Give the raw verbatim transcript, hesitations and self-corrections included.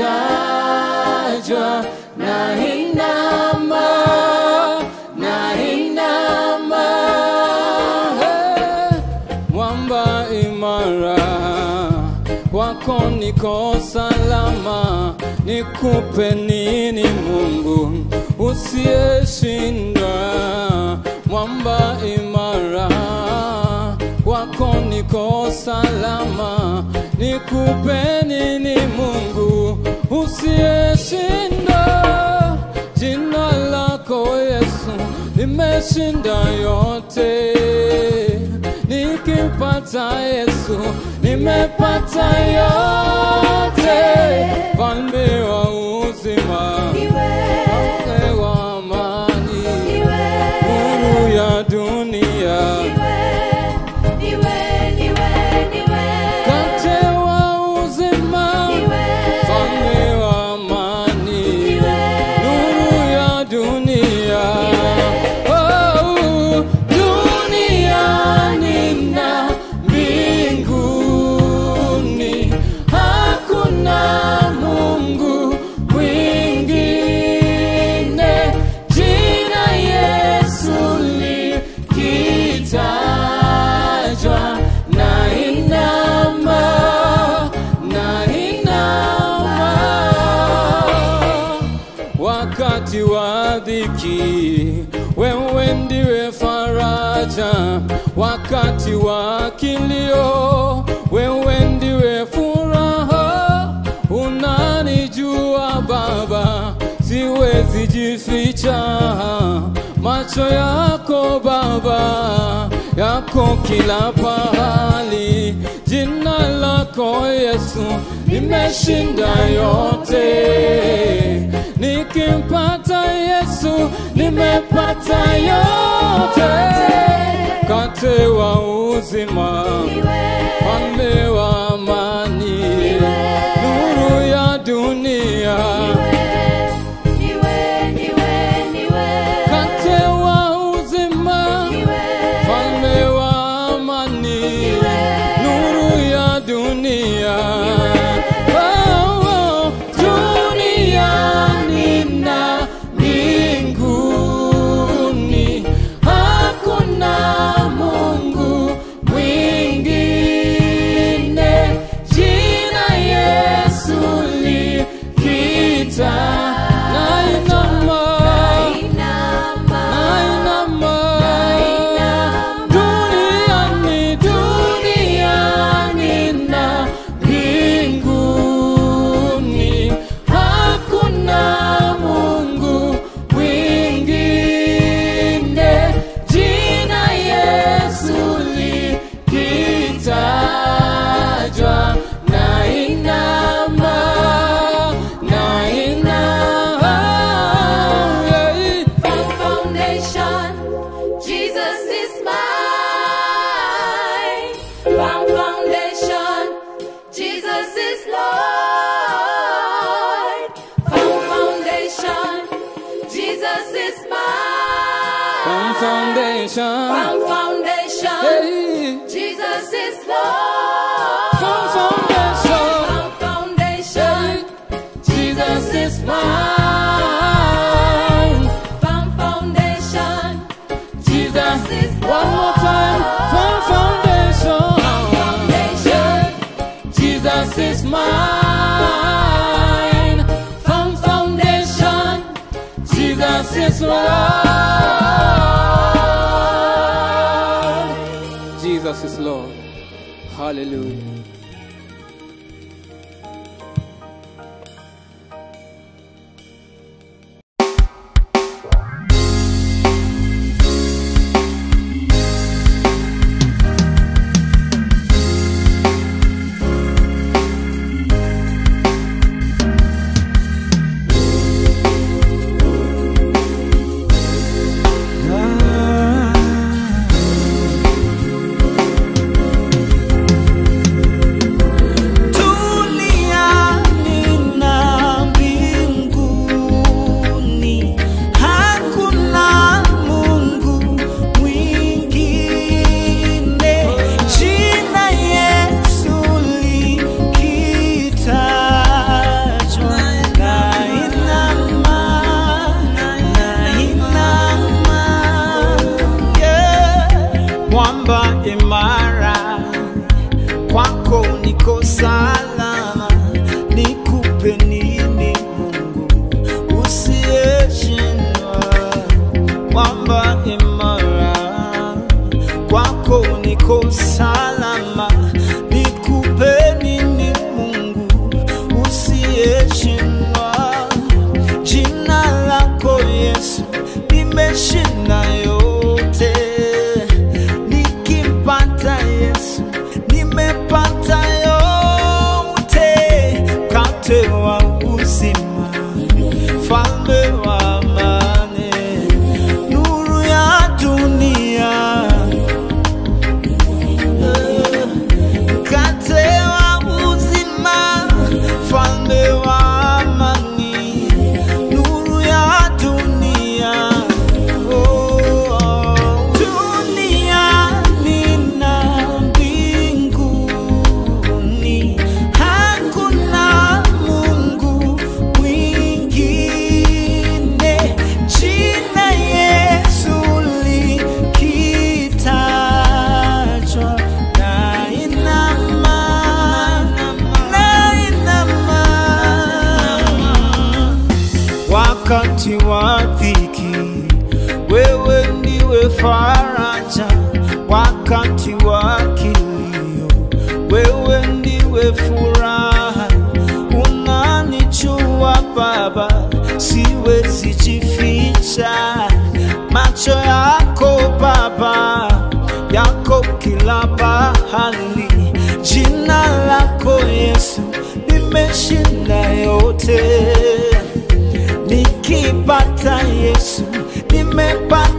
likitajwa na inama, na inama. Hey, mwamba imara, kwako niko salama. Nikupe nini Mungu usiyeshindwa? Mwamba imara, kwako niko salama. Nikupe nini Mungu usiyeshindwa? Jina lako Yesu limeshinda yote. Nikipata Yesu nimepata yote. Mfalme wa uzima, mfalme wa amani, nuru ya dunia, mkate wa uzima, mfalme wa amani, nuru ya dunia. Oh, duniani na mbinguni hakuna Mungu mwingine. Jina Yesu likitajwa na inama, na inama. Wakati wa dhiki wewe ndiwe faraja. Wakati wa kilio wewe ndiwe furaha. Unanijua Baba, siwezi jificha. Macho yako Baba yako kila pahali. Jina lako Yesu limeshinda yote. Nikimpata Yesu nimepata yote. Mkate wa uzima, mfalme wa amani, nuru ya dunia, mkate wa uzima, mfalme wa amani, nuru ya dunia. Oh, oh, duniani na mbinguni hakuna Mungu mwingine. Jina Yesu likita na inama, na inama. Duniani, duniani na mbinguni hakuna Mungu mwingine. Jina Yesu likitajwa na inama, na inama. From foundation, Jesus is mine. From foundation, Jesus is Lord. From foundation, Jesus is mine. From foundation, From foundation, hey. Jesus is Lord. From foundation, From foundation, Jesus is mine. from foundation, Jesus is one more time. From foundation, foundation, Jesus is mine. From foundation, Jesus is Lord. Jesus is Lord. Hallelujah. mkate wa uzima, mfalme wa amani, nuru ya dunia. Mkate wa uzima, mfalme wa amani, nuru ya dunia. Oh, duniani na mbinguni hakuna Mungu mwingine. Jina Yesu likitajwa, nainama, nainama. Wakati wa dhiki, wewe ndiwe faraja. Wakati wa kilio, wewe ndiwe furaha. Unanijua Baba, siwezi jificha. Macho yako Baba, yako kila bahali. Jina lako Yesu limeshinda yote. Nikipata Yesu nimepata